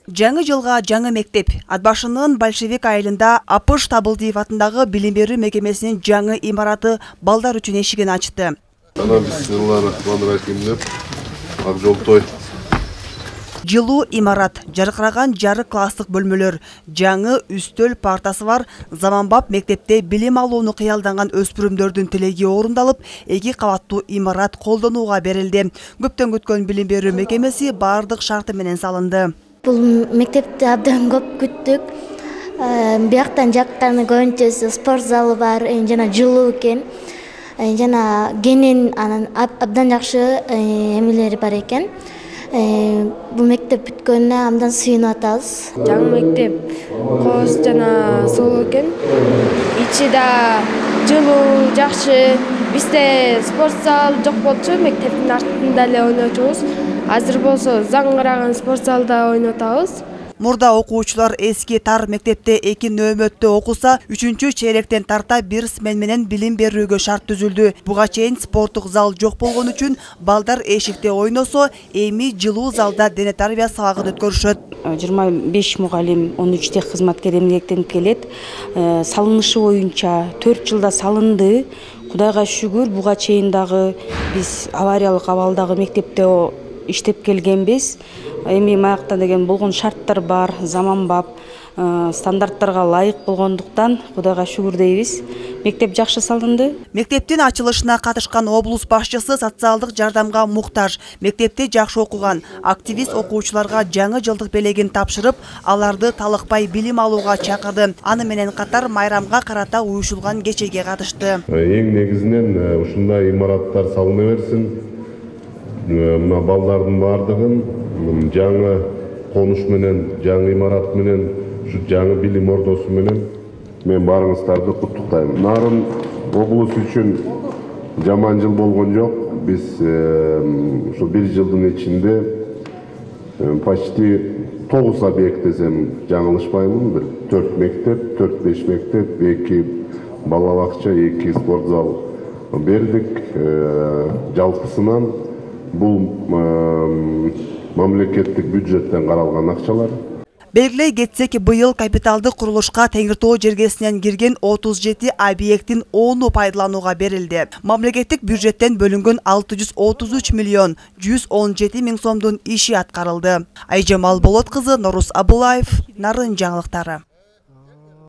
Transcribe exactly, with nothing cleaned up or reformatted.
Жаңы жылга жаңы мектеп. Ат башынын Большевик айылында Апыш Табылдиев атындагы билим берүү мекемесинин жаңы имараты балдар үчүн эшигин ачты. Ана бисмиллахи рахмани рахим деп ак жолтой. Жылуу имарат, жаркыраган жарык класстык бөлмөлөр, жаңы үстөл партасы бар, заманбап мектепте билим алууну кыялданган өспүрүмдөрдүн тилеги орундалып, эки кабаттуу имарат колдонууга берилди. Көптөн күткөн билим берүү мекемеси бардык шарты менен салынды. Бул мектепти абдан көп күттүк. Бияктан жакканы көбүнчөсү спорт залы бар, жана жылуу экен. Жана кенен анан абдан жакшы эмелери бар экен. Бул мектеп бүткөнүнө абдан сүйүнүп атабыз. Жаңы мектеп коз жана сулуу экен. Ичи да жылуу, жакшы. Бизде спорт зал жок болчу, мектептин артында эле ойночубуз. Азыр болсо заңгыраган спорт залда ойноп атабыз. Мурда окуучулар эски тар мектепте эки нөөмөттө окуса, үчүнчү чейректен тарта бир смен менен билим берүүгө шарт түзүлдү. Буга чейин спорттук зал жок болгон үчүн балдар эшикте ойносо, эми жылуу залда дене тарбия сабагын өткөрүшөт. жыйырма беш мугалим, он үч тех кызматкер эмгектенип келет. Салынышы боюнча төрт жылда салынды. Кудайга шүгүр, буга чейин дагы биз авариялык абалдагы мектепте иштеп келгенбиз. Эми маякта деген болгон шарттар бар, заманбап, стандарттарга ылайык болгондуктан Кудайга шүгүр дейбиз. Мектеп жакшы салынды. Мектептин ачылышына катышкан облус башчысы социалдык жардамга муктаж. Мектепте жакшы окуган активист окуучуларга жаңы жылдык белегин тапшырып, аларды талыкпай билим алууга чакырды. Аны менен катар майрамга карата уюшулган кечеге катышты. Эң негизинен ушундай имараттар салына берсин. Мына балдардын бардыгын жаңы конуш менен, жаңы имарат менен, ушу жаңы билим ордосу менен мен барыңыздарды куттуктайм. Нарын облус үчүн жаман жыл болгон жок. Биз ушу бир жылдын ичинде почти тогуз объект десем жаңылышпаймын. Бир төрт мектеп, төрт беш мектеп, эки бала бакча, эки спорт зал бердик. Жалпысынан бул мамлекеттик бюджеттен каралган акчалар. Белгилей кетсек, быйыл капиталдык курулушка Теңиртоо жергесинен кирген отуз жети объекттин ону пайдаланууга берилди. Мамлекеттик бюджеттен бөлүнгөн алты жүз отуз үч миллион жүз он жети миң сомдун иши аткарылды. Айжамал Болот кызы, Норус Абылаев, Нарын жаңылыктары.